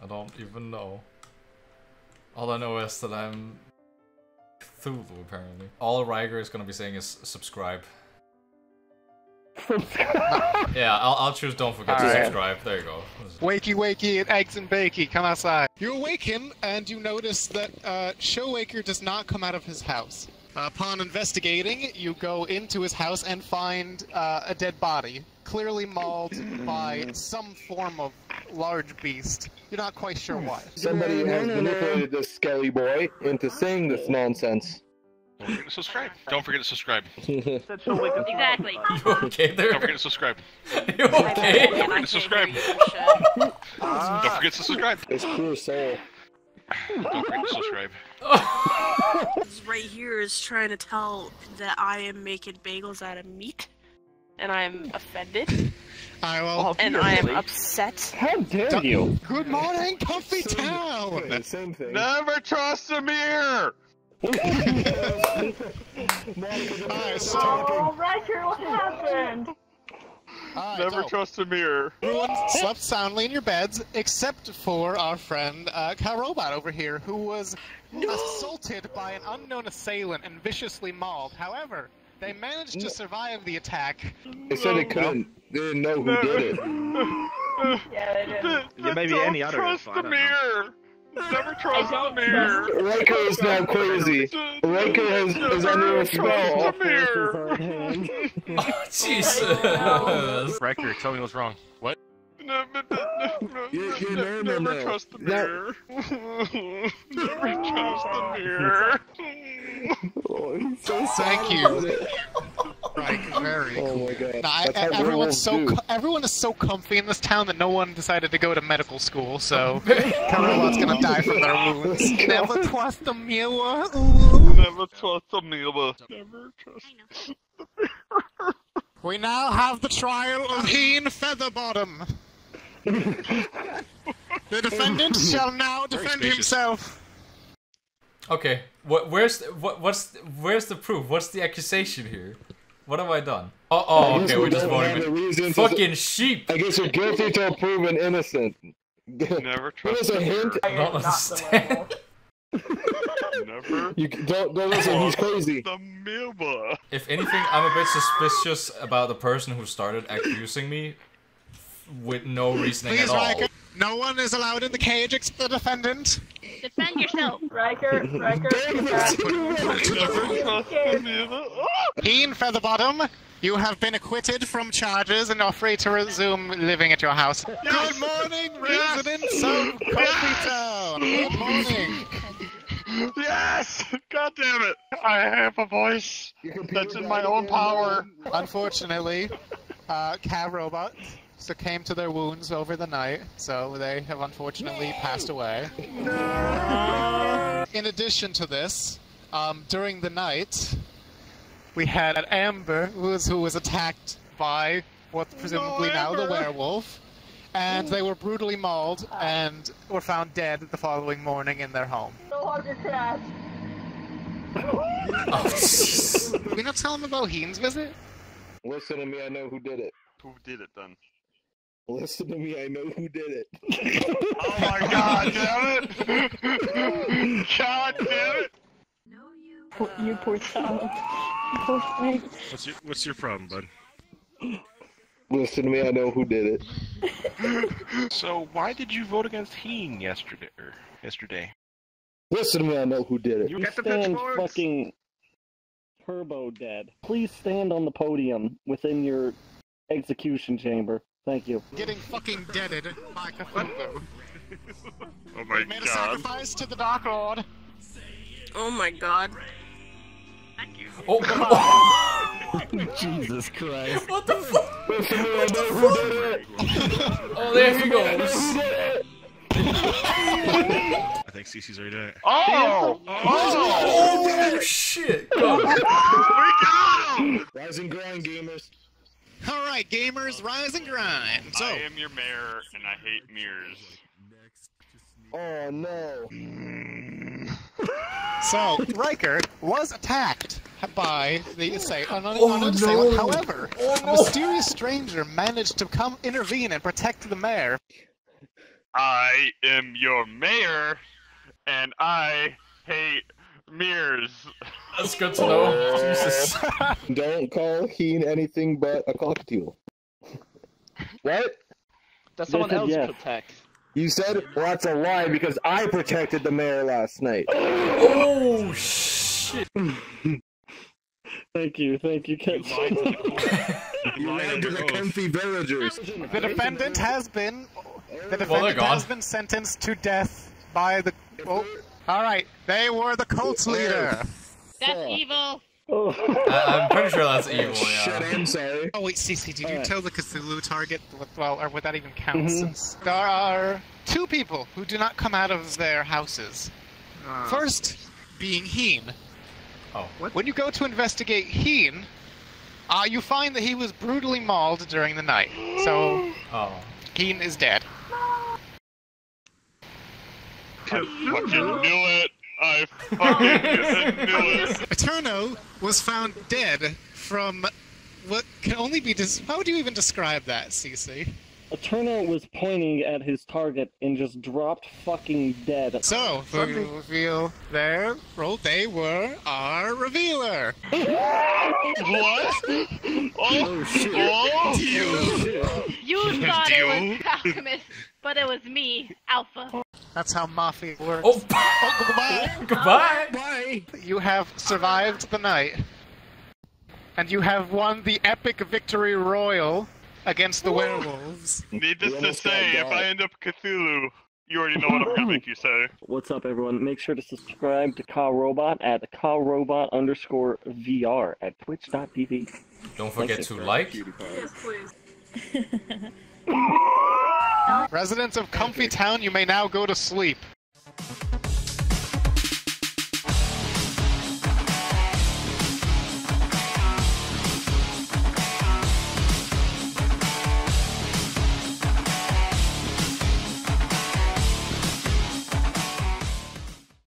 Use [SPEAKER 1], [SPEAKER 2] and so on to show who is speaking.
[SPEAKER 1] don't even know. All I know is that I'm Cthulhu, apparently. All Riker is gonna be saying is subscribe. Yeah, I'll choose don't forget to subscribe. There you go.
[SPEAKER 2] Wakey wakey and eggs and bakey, come outside. You awaken and you notice that Showwaker does not come out of his house. Upon investigating, you go into his house and find a dead body, clearly mauled by some form of large beast. You're not quite sure what.
[SPEAKER 3] Somebody has manipulated this skelly boy into saying this nonsense.
[SPEAKER 4] Don't forget to subscribe. Don't forget to subscribe.
[SPEAKER 5] Exactly.
[SPEAKER 1] You okay there?
[SPEAKER 4] Don't forget to subscribe.
[SPEAKER 1] You okay?
[SPEAKER 4] Don't forget to subscribe. Don't forget to subscribe.
[SPEAKER 3] It's pure soul.
[SPEAKER 4] Don't forget to subscribe.
[SPEAKER 5] This right here is trying to tell that I am making bagels out of meat, and I'm offended, and I am upset.
[SPEAKER 6] How dare you?
[SPEAKER 2] Good morning, Comfy Town!
[SPEAKER 3] The same thing.
[SPEAKER 4] Never trust a mirror!
[SPEAKER 2] Alright, so...
[SPEAKER 7] Oh, Riker, what happened?
[SPEAKER 4] Never trust a mirror.
[SPEAKER 2] Everyone slept soundly in your beds, except for our friend, Robot over here, who was assaulted by an unknown assailant and viciously mauled. However, they managed to survive the attack.
[SPEAKER 3] They said they couldn't. They didn't know who did it.
[SPEAKER 7] Yeah, they did.
[SPEAKER 6] Yeah, maybe any other
[SPEAKER 4] Trust
[SPEAKER 6] info, I
[SPEAKER 4] the
[SPEAKER 6] don't know.
[SPEAKER 4] mirror! Never trust the mirror!
[SPEAKER 3] Riker is now crazy. Riker is under a spell.
[SPEAKER 4] Trust the mirror!
[SPEAKER 1] Oh, Jesus!
[SPEAKER 4] Riker, tell me what's wrong. What?
[SPEAKER 3] You're
[SPEAKER 4] Never trust the mirror. Never trust the mirror.
[SPEAKER 2] Thank you. Right, very
[SPEAKER 3] Oh
[SPEAKER 2] cool.
[SPEAKER 3] my god.
[SPEAKER 2] Nah,
[SPEAKER 3] That's how werewolves do.
[SPEAKER 2] everyone is so comfy in this town that no one decided to go to medical school, so Carolot's gonna die from their wounds. Never trust the mirror.
[SPEAKER 4] Never trust a mirror. Never trust.
[SPEAKER 2] We now have the trial of Hean Featherbottom. The defendant shall now defend himself.
[SPEAKER 1] Okay, where's the proof? What's the accusation here? What have I done? Oh, okay, we're just voting. Fucking sheep!
[SPEAKER 3] I guess you're guilty till proven innocent.
[SPEAKER 4] Never
[SPEAKER 3] Give us
[SPEAKER 4] trust
[SPEAKER 3] a
[SPEAKER 4] a
[SPEAKER 3] hint.
[SPEAKER 4] mirror.
[SPEAKER 1] I don't understand.
[SPEAKER 4] Never
[SPEAKER 3] You don't listen. He's crazy.
[SPEAKER 4] the mirror.
[SPEAKER 1] If anything, I'm a bit suspicious about the person who started accusing me with no reasoning
[SPEAKER 2] Please,
[SPEAKER 1] at all.
[SPEAKER 2] Riker. No one is allowed in the cage except the defendant.
[SPEAKER 5] Defend yourself.
[SPEAKER 7] Riker,
[SPEAKER 4] Never trust the mirror.
[SPEAKER 2] Hean Featherbottom, you have been acquitted from charges and are free to resume living at your house.
[SPEAKER 4] Yes!
[SPEAKER 2] Good morning,
[SPEAKER 4] Yes!
[SPEAKER 2] residents of Coffee Town. Good morning.
[SPEAKER 4] Yes! God damn it! I have a voice that's in my own power.
[SPEAKER 2] Unfortunately, Cav Robot succumbed to their wounds over the night, so they have unfortunately passed away. In addition to this, during the night, we had Amber, who was attacked by what presumably now the werewolf, and they were brutally mauled and were found dead the following morning in their home.
[SPEAKER 7] no longer crash.
[SPEAKER 1] Oh, jeez.
[SPEAKER 2] Did we not tell them about Hean's visit?
[SPEAKER 3] Listen to me. I know who did it.
[SPEAKER 4] Who did it then?
[SPEAKER 3] Listen to me. I know who did it.
[SPEAKER 4] Oh my god damn it! God damn it!
[SPEAKER 7] You poor child. Poor thing.
[SPEAKER 4] What's your problem, bud?
[SPEAKER 3] Listen to me. I know who did it.
[SPEAKER 4] So why did you vote against Hean yesterday?
[SPEAKER 3] Listen to me. I know who did it.
[SPEAKER 6] You stand fucking turbo dead. Please stand on the podium within your execution chamber. Thank you.
[SPEAKER 2] Getting fucking deaded by Cthulhu.
[SPEAKER 4] Oh my
[SPEAKER 2] Made a
[SPEAKER 4] god.
[SPEAKER 2] sacrifice to the Dark Lord.
[SPEAKER 5] Oh my god.
[SPEAKER 1] Oh,
[SPEAKER 6] Jesus Christ.
[SPEAKER 1] what the fuck?
[SPEAKER 3] Listen to me. I know who did it.
[SPEAKER 1] Oh, there he goes.
[SPEAKER 4] I think Cece's already done it.
[SPEAKER 1] Oh! Oh, shit! Go.
[SPEAKER 4] We got him!
[SPEAKER 3] Rise and grind, gamers.
[SPEAKER 2] Alright, gamers, rise and grind. So,
[SPEAKER 4] I am your mayor, and I hate mirrors.
[SPEAKER 3] Oh no.
[SPEAKER 2] So, Riker was attacked by the assailant. However, a mysterious stranger managed to come intervene and protect the mayor.
[SPEAKER 4] I am your mayor, and I hate mirrors.
[SPEAKER 1] That's good to know. Jesus.
[SPEAKER 3] Don't call Hean anything but a cockatiel. What?
[SPEAKER 8] That someone else protects.
[SPEAKER 3] You said, well, that's a lie because I protected the mayor last night.
[SPEAKER 1] Oh, shit.
[SPEAKER 6] Thank you, Ken.
[SPEAKER 3] You lied to the comfy villagers.
[SPEAKER 2] The defendant has been... The defendant has been sentenced to death by the... Oh, alright, they were the cult's leader.
[SPEAKER 9] That's evil.
[SPEAKER 1] I'm pretty sure that's evil, yeah.
[SPEAKER 3] Shit, I'm sorry.
[SPEAKER 2] Oh wait, Cece, did you tell the Cthulhu target? Well, or would that even count since... There are 2 people who do not come out of their houses. First, being Hean.
[SPEAKER 1] Oh, what?
[SPEAKER 2] When you go to investigate Hean, you find that he was brutally mauled during the night. So, Hean is dead.
[SPEAKER 4] I fucking knew it! I fucking knew it!
[SPEAKER 2] Eterno was found dead from what can only be how would you even describe that, Cece?
[SPEAKER 6] Eterno was pointing at his target and just dropped fucking dead.
[SPEAKER 2] So, the reveal there, they were our revealer.
[SPEAKER 4] What? Oh shit. Oh,
[SPEAKER 9] you thought it was Alchemist, but it was me, Alpha.
[SPEAKER 2] That's how Mafia works.
[SPEAKER 1] Oh,
[SPEAKER 2] goodbye!
[SPEAKER 1] Goodbye!
[SPEAKER 2] Bye! You have survived the night. And you have won the epic victory royal against the werewolves.
[SPEAKER 4] Needless to say, if I end up Cthulhu, you already know what I'm gonna make you say.
[SPEAKER 6] What's up, everyone? Make sure to subscribe to Kyle Robot at KyleRobot_VR at twitch.tv.
[SPEAKER 1] Don't forget to like.
[SPEAKER 7] Yes, please.
[SPEAKER 2] Residents of Comfy Town, you may now go to sleep.